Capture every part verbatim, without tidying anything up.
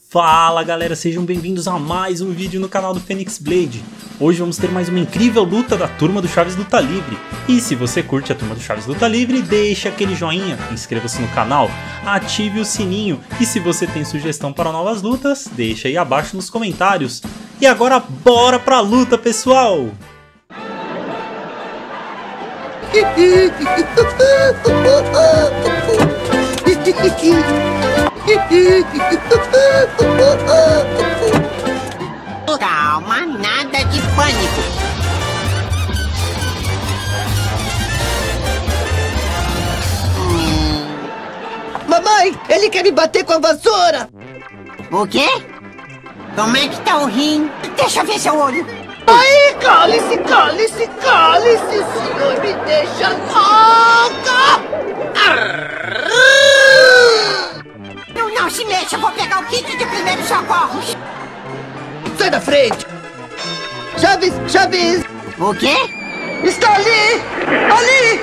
Fala galera, sejam bem-vindos a mais um vídeo no canal do Phoenix Blade. Hoje vamos ter mais uma incrível luta da Turma do Chaves Luta Livre. E se você curte a Turma do Chaves Luta Livre, deixa aquele joinha, inscreva-se no canal, ative o sininho. E se você tem sugestão para novas lutas, deixa aí abaixo nos comentários. E agora bora pra luta, pessoal! Calma, nada de pânico. Hum. Mamãe, ele quer me bater com a vassoura. O quê? Como é que tá o rim? Deixa eu ver seu olho. Ai, cale-se, cale-se, cale-se, senhor, me deixa louca! Não, não se mexa, eu vou pegar o kit de primeiros socorros. Sai da frente! Chaves, Chaves! O quê? Está ali! Ali!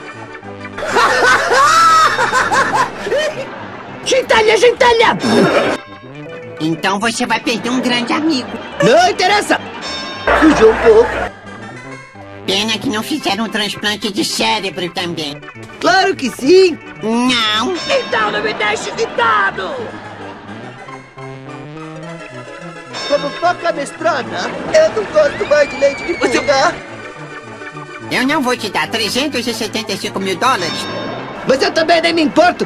Gentalha, gentalha! Então você vai perder um grande amigo. Não interessa! Sujou um pouco. Pena que não fizeram um transplante de cérebro também. Claro que sim! Não! Então não me deixe irritado! Como foca mestrona, eu não gosto mais de leite de pulga. Eu não vou te dar trezentos e setenta e cinco mil dólares. Mas eu também nem me importo.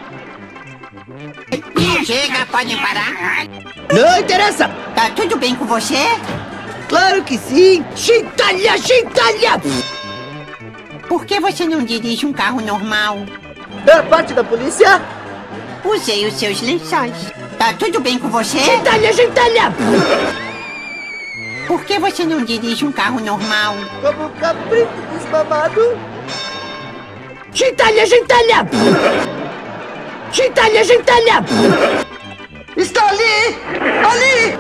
Chega, podem parar. Não interessa! Tá tudo bem com você? Claro que sim! Gentalha, gentalha! Por que você não dirige um carro normal? É parte da polícia? Usei os seus lençóis. Tá tudo bem com você? Gentalha, gentalha! Por que você não dirige um carro normal? Como um cabrito desmamado. Gentalha, gentalha! Gentalha, gentalha! Está ali! Ali!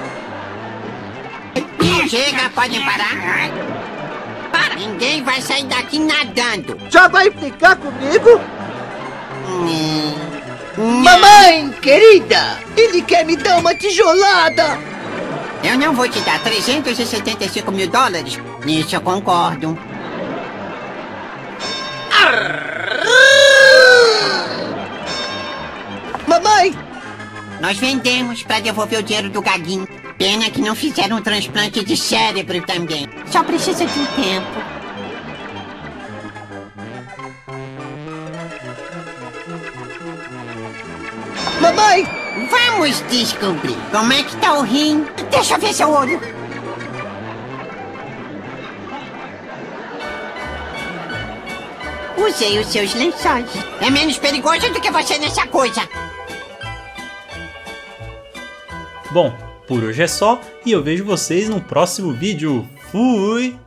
Chega, podem parar. Para. Ninguém vai sair daqui nadando. Já vai ficar comigo? Hum. Mamãe, querida! Ele quer me dar uma tijolada! Eu não vou te dar trezentos e setenta e cinco mil dólares. Nisso eu concordo. Mamãe! Nós vendemos para devolver o dinheiro do Gaguinho. Pena que não fizeram um transplante de cérebro também. Só precisa de um tempo. Mamãe! Vamos descobrir. Como é que tá o rim? Deixa eu ver seu olho. Usei os seus lençóis. É menos perigoso do que você nessa coisa. Bom, por hoje é só e eu vejo vocês no próximo vídeo. Fui!